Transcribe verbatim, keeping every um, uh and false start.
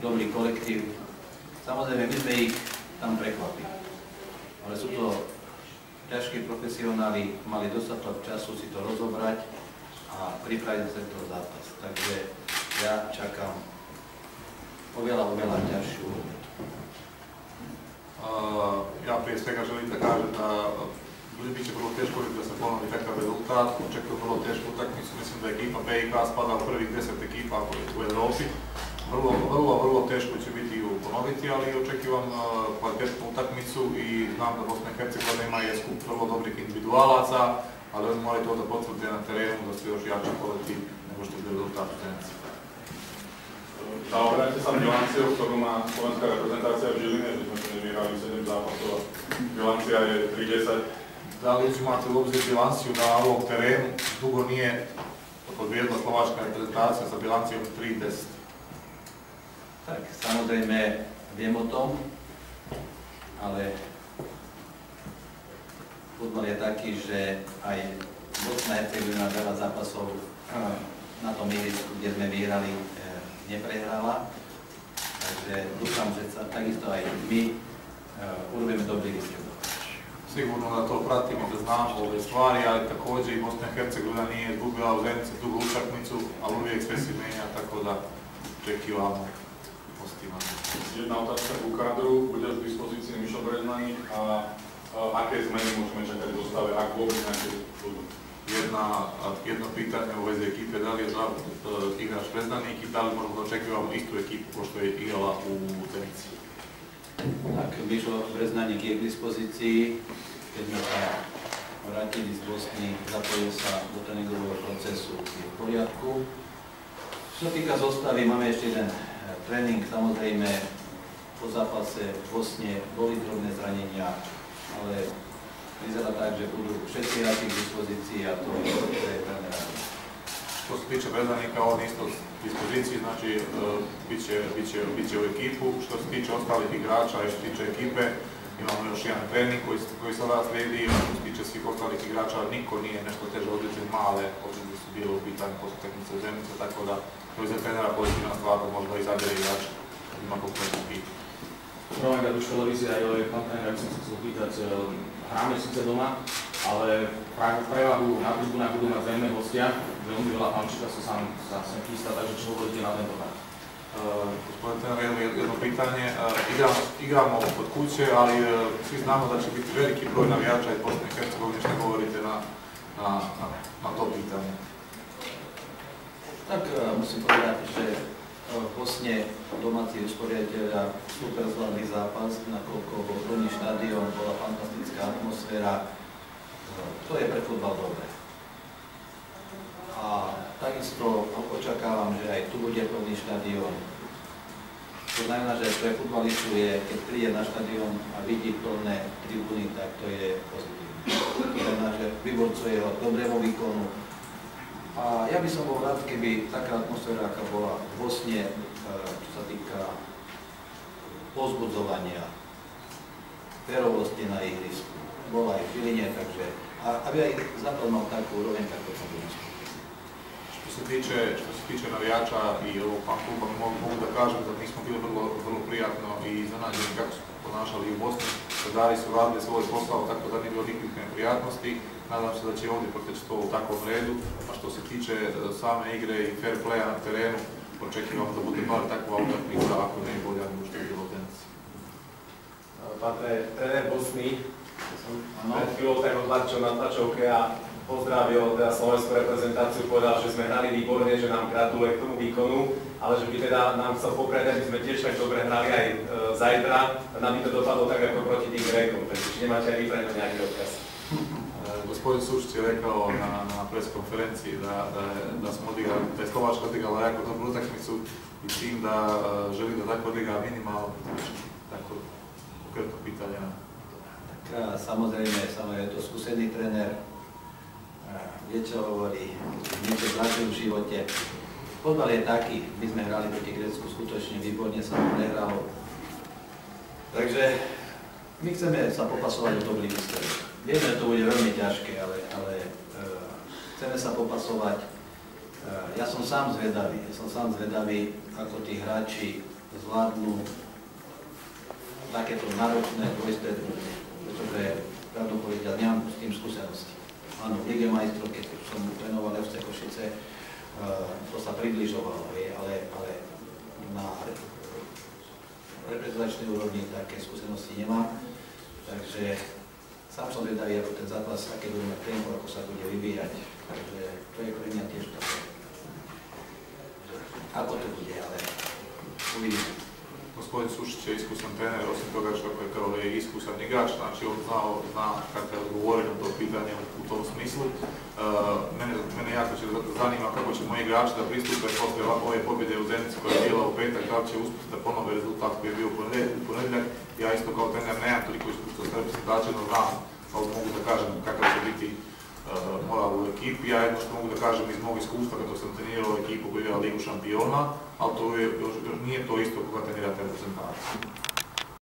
dobrý kolektív. Samozrejme, my sme ich tam prekvapili. Ale sú to ťažkí profesionáli, mali dostatok času si to rozobrať a pripraviť sa to zápas. Takže ja čakám oveľa, oveľa ťažšiu robotu. Uh, ja prije svega želim da kažem da bit će vrlo teško da se ponovi takav rezultat. Očekujem vrlo tešku utakmicu. Mislim da ekipa B I K spada u prvih deset ekipa u Evropi. Vrlo, vrlo, vrlo teško će biti ju ponoviti, ali očekivam uh, kvalitetnu utakmicu i znam da Bosna i Hercegovina ima je skup vrlo dobrih individualaca, ali oni moraju to da potvrde na terenu da su još jači kolektiv nego što je rezultat u Zenici. Zaoberáte sa bilanciou, ktorú má slovenská reprezentácia v Žiline, že sme vyhrali sedem zápasov a bilancia je tri desať. Da li uzimate u obzir bilanciju na ovom terenu, dugo nije podvijedla slovačka reprezentacija sa bilancijom tri deset? Tak, samozrejme, viem o tom, ale futbal je taký, že aj Bosna a Hercegovina veľa zápasov na tom ihrisku, kde sme vyhrali, neprehrala. Takže dúfam, že sa takisto aj my urobíme dobrý výsledok. Sigurno da to pratim i da znam ove stvari, ali također i Bosna i Hercegovina nije izgubila u Zenici dugu utakmicu, ali uvijek sve se menja, tako da očekivamo pozitivan. Jedna otázka ku kadru, bude v dispozícii Mišo Breznaník a, a aké zmeny môžeme čakať v zostave, ak vôbec nejaké budú? Jedna, jedno pitanje u vezi ekipe, da li je zdrav igrač Breznaník i da li možemo da očekivamo istu ekipu pošto je igrala u Zenici? Tak, Mišo Breznaník je k dispozícii, keď sme sa vrátili z Bosny, zapojil sa do tréningového procesu, je v poriadku. Čo sa týka zostavy, máme ešte jeden tréning, samozrejme po zápase v Bosne boli drobné zranenia, ale vyzerá tak, že budú všetci hráči k dispozícii a to je to, čo je tréner. Što se tiče Breznanika, on isto v dispoziciji, znači bit će, bit će, bit će u ekipu. Što se tiče ostalih igrača i što se tiče ekipe, imamo još jedan trening koji, koji sada slijedi. Što se tiče svih ostalih igrača, niko nije nešto teže određen, male određene su bile u pitanju posle utakmice u Zenici, tako da to je za trenera pozitivna stvar da možda izabere igrača kad ima konkretnu ekipu. Roman Gaduš, televízia, je pán tréner, ak som sa chcel pýtať, hráme síce doma, ale prevahu na tribúnach budú mať zrejme hostia. Veľmi veľa fančíka sa sám sa sem chystá, takže čo hovoríte na tento hráč? Uh, gospodin trener, jedno, jedno pitanje. Uh, igramo, igramo kod kuće, ali uh, svi znamo da će biti veliki broj navijača iz Bosne i Hercegovine. Što govorite na, na, na, na to pitanje? Tak uh, musím povedať, že v Bosne domáci usporiaditeľia super zvládli zápas, nakoľko bol plný štadión, bola fantastická atmosféra. To je pre futbal dobré. A takisto očakávam, že aj tu bude plný štadión. To znamená, že pre futbalistu je, keď príde na štadión a vidí plné tribúny, tak to je pozitívne. To znamená, že vyborcuje ho dobrému výkonu. A ja by som bol rád, keby taká atmosféra, aká bola v Bosne, čo sa týka pozbudzovania, férovosti na ihrisku, bola aj v Žiline, takže aby aj Západ mal takú úroveň, tako to bude. Što se tiče, što se tiče navijača i ovog fan kluba, mogu, mogu da kažem da mi smo bili vrlo, vrlo prijatno i iznenađeni kako su ponašali u Bosni. Redari su radili svoj posao, tako da nije bilo nikakvih neprijatnosti. Nadam se da će ovdje proteći to u takvom redu. A što se tiče same igre i fair playa na terenu, očekivamo da bude bar takva utakmica, ako ne i bolja nego što je bilo u Zenici. Pán tréner Bosny, pred chvíľou tak odlačil na tlačovke a pozdravil teda slovenskú reprezentáciu, povedal, že sme hrali výborne, že nám gratuluje k tomu výkonu, ale že by teda nám chcel poprieť, aby sme tiež tak dobre hrali aj e, zajtra, nám by to dopadlo tak ako proti tým Grékom, takže či nemáte aj vy pre ňa nejaký odkaz? Gospodin Sušić je rekao na, na pres konferenciji da, da, da smo odigrali, da je Slovačka odigrala jako dobru utakmicu i tim da uh, želi da tako odigra minimalno, tako konkretno pitanje. Tak samozrejme, samozrejme je to skúsený tréner, vie čo hovorí, niečo zažil v živote. Fotbal je taký, my sme hrali proti Grécku skutočne výborne, sa to prehralo. Takže my chceme sa popasovať o dobrý výsledok. Vieme, že to bude veľmi ťažké, ale, ale uh, chceme sa popasovať. Uh, ja som sám zvedavý, ja som sám zvedavý, ako tí hráči zvládnu takéto náročné dvojstretnutie, pretože pravdu povedať, nemám s tým skúsenosti. Áno, v Lige majstrov, keď som trénoval ef cé Košice, uh, to sa približovalo, ale, ale na reprezentačnej úrovni také skúsenosti nemám. Takže sám som vedavý, ako ten zápas, aké budeme trému, ako sa bude vyvíjať. Takže to je pre mňa tiež také. Ako to bude, ale uvidíme. Господин Сушич е изкусен тренер, osim toga što je kao je iskusan igrač, znači on znao, zna kako je odgovorio na to pitanje u tom smislu. Uh, mene, mene jako će zanima kako će moji igrači da pristupe posle ove pobjede u Zenici koja je bila u petak, da li će uspjeti da ponove rezultat koji je bio u ponedjeljak. Ja isto kao trener nemam toliko iskustva s reprezentacijom, znam, ali mogu da kažem kakav će biti uh, moral u ekipi. Ja jedno što mogu da kažem iz mog iskustva kada sam trenirao ekipu koja je igrala Ligu šampiona, ali to je, još, još nije to isto